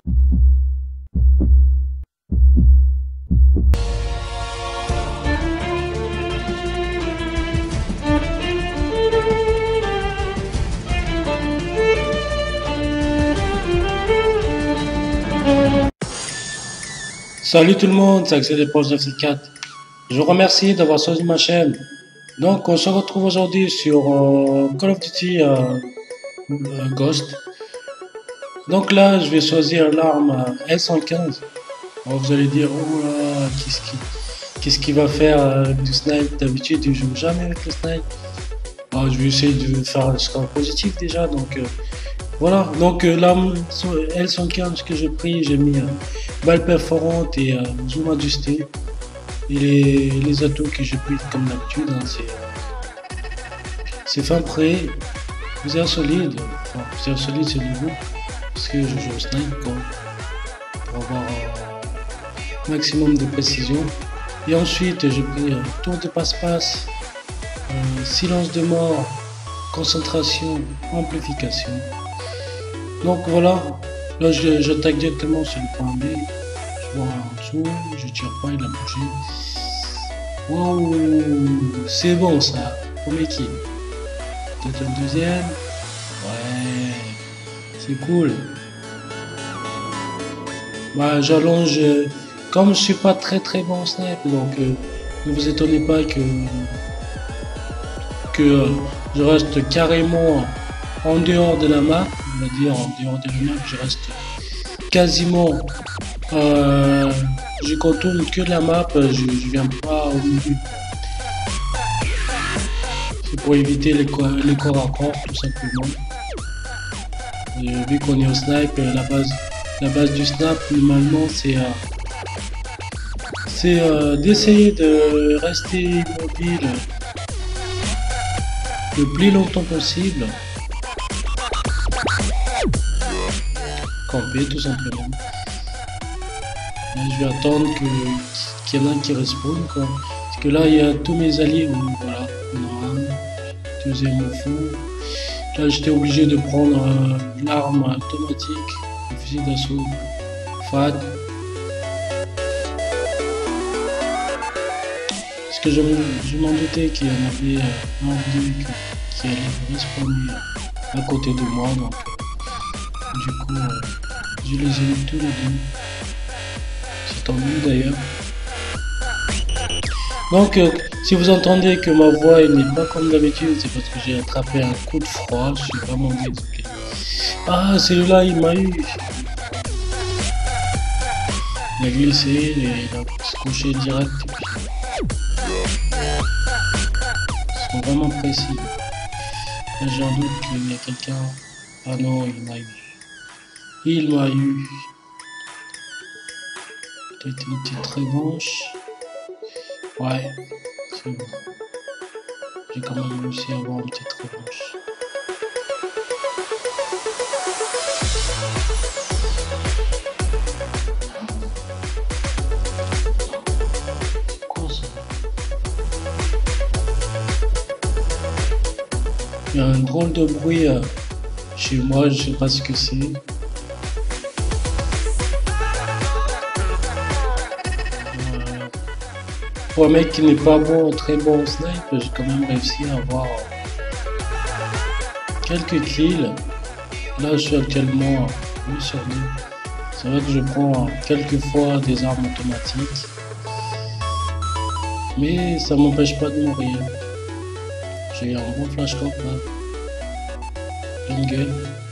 Salut tout le monde, c'est Axel des Proches 974. Je vous remercie d'avoir choisi ma chaîne. Donc, on se retrouve aujourd'hui sur Call of Duty Ghost. Donc là, je vais choisir l'arme L115. Alors, vous allez dire, oh là, qu'est-ce qu'il va faire avec du snipe? D'habitude, il joue jamais avec le snipe. Alors, je vais essayer de faire un score positif déjà. Donc, voilà. Donc, l'arme L115 que j'ai pris, j'ai mis balle perforante et zoom ajusté. Et les atouts que j'ai pris comme d'habitude, hein, c'est fin prêt, plusieurs solide, enfin plusieurs solide c'est nouveau, parce que je joue au snipe quoi, pour avoir un maximum de précision. Et ensuite j'ai pris tour de passe-passe, silence de mort, concentration, amplification. Donc voilà, là j'attaque directement sur le point B. Je vois en dessous, je tire pas, il a bougé. Wow, c'est bon ça, premier kill. Peut-être un deuxième. Ouais, c'est cool. Bah, j'allonge. Comme je suis pas très bon snipe, donc ne vous étonnez pas que je reste carrément en dehors de la map. On va dire en dehors de la map, je reste quasiment. Je contourne que la map, je viens pas au milieu. C'est pour éviter les corps à corps tout simplement. Vu qu'on est au snipe, la base du snap normalement c'est d'essayer de rester immobile le plus longtemps possible. Camper tout simplement. Là, je vais attendre qu'il y en a un qui respawn quoi. Parce que là il y a tous mes alliés, voilà, il y en a un, deuxième au fond. Là j'étais obligé de prendre l'arme automatique, le fusil d'assaut FAD. Parce que je m'en doutais qu'il y en avait un ou deux qui allaient respawner à côté de moi. Donc du coup je les ai eu tous les deux. C'est tant mieux d'ailleurs. Donc si vous entendez que ma voix n'est pas comme d'habitude, c'est parce que j'ai attrapé un coup de froid, je suis vraiment désolé. Ah, celui-là il m'a eu. Il a glissé et il a se couché direct. Ils sont vraiment précis. Là j'ai un doute qu'il y a quelqu'un. Ah non, il m'a eu. Il m'a eu. Peut-être une petite revanche. Ouais, c'est bon. J'ai quand même réussi à avoir une petite revanche. C'est quoi ça? Il y a un drôle de bruit chez moi, je sais pas ce que c'est. Pour un mec qui n'est pas bon, très bon au snipe, j'ai quand même réussi à avoir quelques kills. Là je suis actuellement 8 sur 2. C'est vrai que je prends quelques fois des armes automatiques. Mais ça m'empêche pas de mourir. J'ai un bon flashcamp là. Une gueule.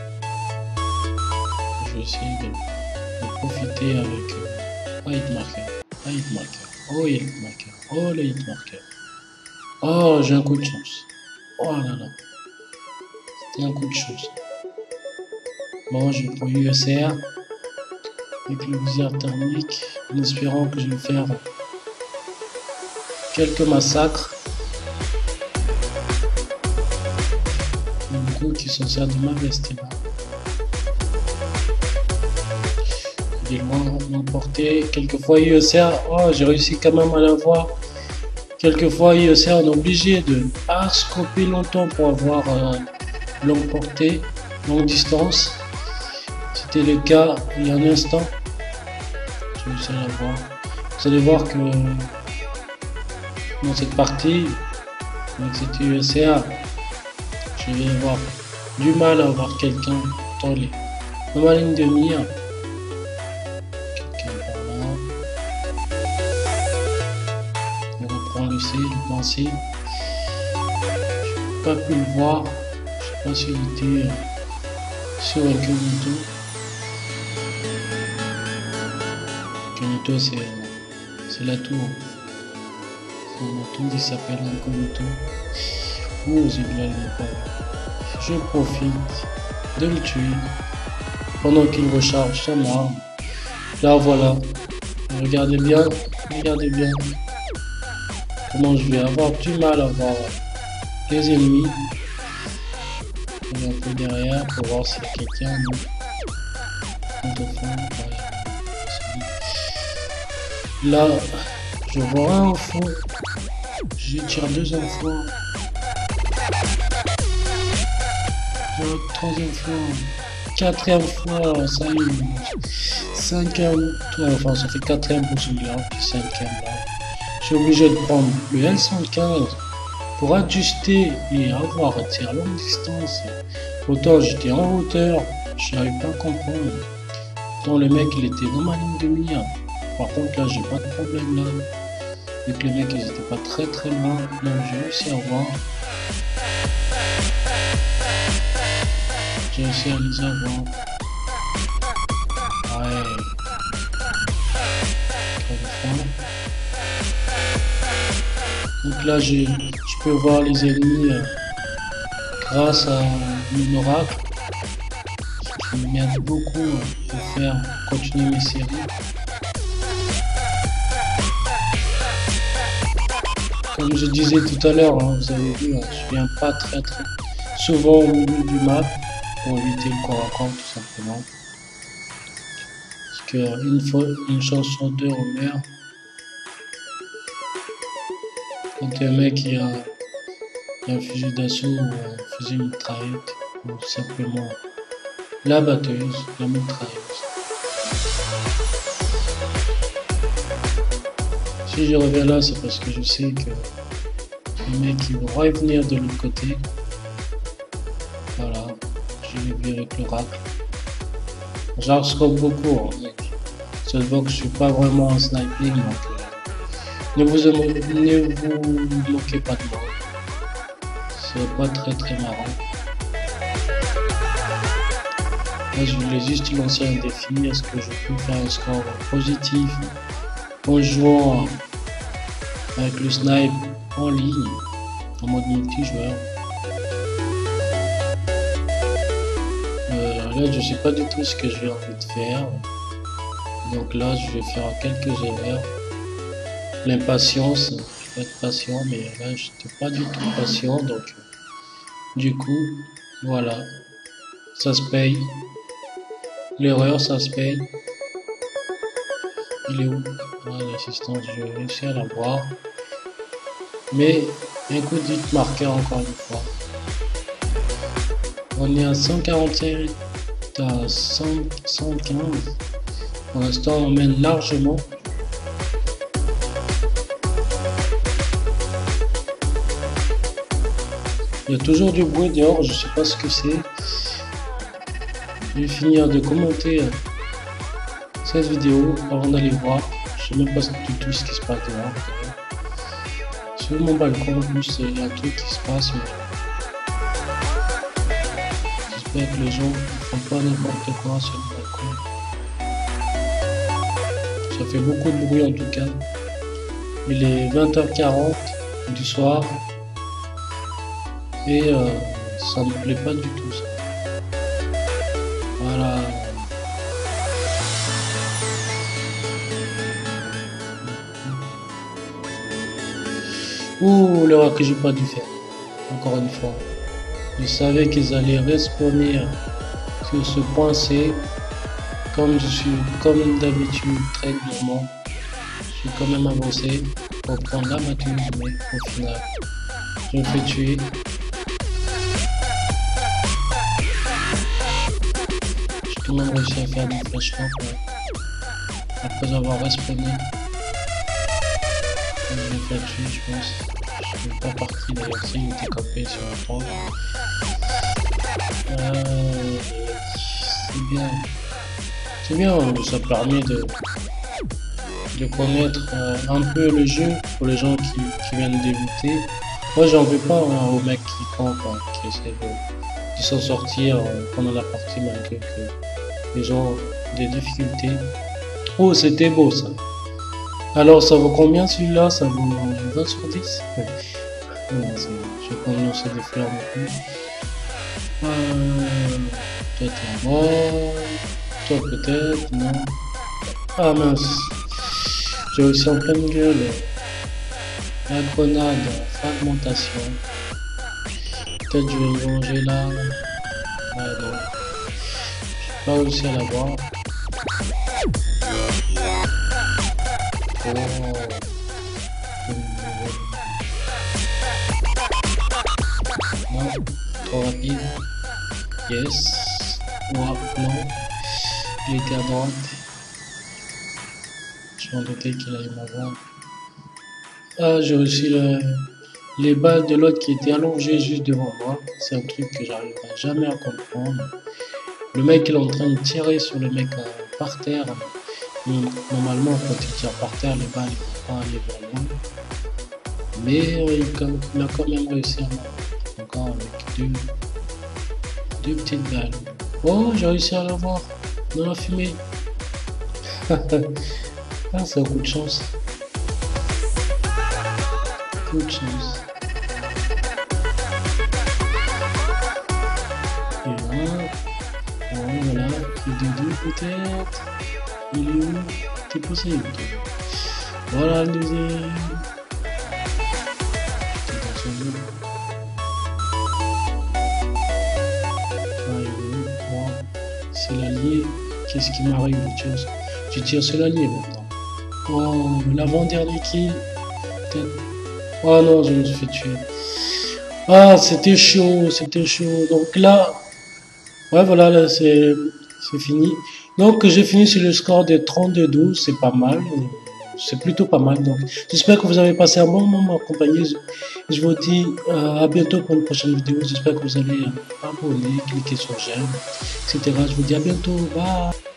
Je vais essayer de profiter avec un hitmarker. Un hitmarker. Oh, il hitmarker. Oh, le hitmarker. Oh, j'ai un coup de chance. Oh là là. C'était un coup de chance. Bon, je prends USR avec le visière thermique en espérant que je vais faire quelques massacres. Un coup qui s'en sert de ma veste là. Il est loin d'emporter. Quelquefois IECR, oh, j'ai réussi quand même à l'avoir. Quelquefois IECR, on est obligé de pas scoper longtemps pour avoir longue portée, longue distance. C'était le cas il y a un instant. Je vais essayer de la voir. Vous allez voir que dans cette partie, avec cette USA, je vais avoir du mal à avoir quelqu'un dans ma ligne de mire. Quelqu'un par là. Je reprends le C, le plan C. Je n'ai pas pu le voir. Je ne sais pas s'il était sur Incognito. Incognito, c'est la tour. C'est la tour qui s'appelle Incognito. Oh, j'ai bien le pas. Je profite de le tuer pendant qu'il recharge son arme. Là, voilà. Regardez bien comment je vais avoir du mal à voir les ennemis. Je vais un peu derrière pour voir s'il y a quelqu'un. Là, je vois un enfant. Je tire 2 enfants. Troisième fois, 4e fois, ça y est, 5e, enfin ça fait 4e pour celui-là, puis 5e là. Je suis obligé de prendre le L115 pour ajuster et avoir un tir à longue distance. Autant j'étais en hauteur, je n'arrive pas à comprendre. Autant le mec il était dans ma ligne de mire. Par contre là j'ai pas de problème là. Vu que les mecs ils étaient pas très loin, donc j'ai réussi à voir. J'ai réussi à les avoir. Ouais. Donc là, je peux voir les ennemis grâce à mon oracle. Ce qui m'aide beaucoup pour faire continuer mes séries. Comme je disais tout à l'heure, hein, vous avez vu, je viens pas très souvent au milieu du map. Pour éviter le corps à corps tout simplement. Parce qu'une chance sur 2 on meurt. Quand il y a un mec qui a un fusil d'assaut ou un fusil mitraillette ou simplement la batteuse, la mitrailleuse. Si je reviens là, c'est parce que je sais que les mecs ils vont revenir de l'autre côté. Voilà. Je l'ai vu avec l'oracle. J'arscope beaucoup, hein, mec. Ça se voit que je suis pas vraiment en sniping, donc ne vous moquez pas de moi. C'est pas très marrant. Là, je voulais juste lancer un défi. Est-ce que je peux faire un score positif en jouant avec le snipe en ligne, en mode multijoueur? Là, je sais pas du tout ce que j'ai envie de faire. Donc là, je vais faire quelques erreurs. L'impatience, je vais être patient, mais là, je n'étais pas du tout patient. Donc, du coup, voilà. Ça se paye. L'erreur, ça se paye. Il est où? Ah, l'assistance, je vais réussir à la voir. Mais, un coup de hit marqueur encore une fois. On est à 145. À 115. Pour l'instant, on mène largement. Il y a toujours du bruit dehors, je sais pas ce que c'est. Je vais finir de commenter cette vidéo avant d'aller voir. Je sais même pas du tout ce qui se passe dehors. Sur mon balcon, en plus, il y a un truc qui se passe. J'espère que les gens ne font pas n'importe quoi sur le balcon. Ça fait beaucoup de bruit en tout cas. Il est 20h40 du soir. Et ça me plaît pas du tout ça. Voilà. Ouh, l'erreur que j'ai pas dû faire. Encore une fois. Je savais qu'ils allaient respawner sur ce point C. Comme je suis, comme d'habitude, très gourmand. Je suis quand même avancé pour prendre la batteuse, mais au final, je me fais tuer. Je tout le monde réussit à faire du flashback après avoir respawné. Je l'ai fait dessus, je pense. Je suis pas parti d'ailleurs, si il était campé sur un toit. C'est bien. C'est bien, ça permet de connaître un peu le jeu pour les gens qui viennent débuter. Moi j'en veux pas aux mecs qui campent, qui essaient de s'en sortir pendant la partie malgré que ils ont des difficultés. Oh, c'était beau ça. Alors ça vaut combien celui-là? Ça vaut 20 sur 10? Ouais. Non, je vais pas me lancer des fleurs non plus. Toi t'es mort. Toi peut-être, non. Ah mince. J'ai aussi en pleine gueule. La grenade, fragmentation. Peut-être je vais me venger là. Ah non. J'ai pas réussi à l'avoir. Oh. Non, trop rapide. Yes. Wow, non. Il était à droite. Je m'en doutais qu'il allait m'avoir. Ah, j'ai réussi les balles de l'autre qui était allongé juste devant moi. C'est un truc que j'arriverai jamais à comprendre. Le mec il est en train de tirer sur le mec par terre. Normalement, quand il tire par terre, les balles ne vont pas aller vers loin. Mais il a quand même réussi à m'avoir. Encore avec deux petites balles. Oh, j'ai réussi à l'avoir dans la fumée. Ah, c'est un coup de chance. Coup de chance. Et là, voilà, le doudou peut-être. Il est où? C'est possible. Voilà le deuxième. C'est l'allié. Qu'est-ce qui m'arrive? Je tire sur l'allié maintenant. Oh, l'avant-dernier kill. Oh non, je me suis fait tuer. Ah, c'était chaud, c'était chaud. Donc là, ouais, voilà, là, c'est fini. Donc, j'ai fini sur le score de 32-12, c'est pas mal. C'est plutôt pas mal. Donc, j'espère que vous avez passé un bon moment accompagné. Je vous dis à bientôt pour une prochaine vidéo. J'espère que vous allez abonner, cliquer sur j'aime, etc. Je vous dis à bientôt. Bye.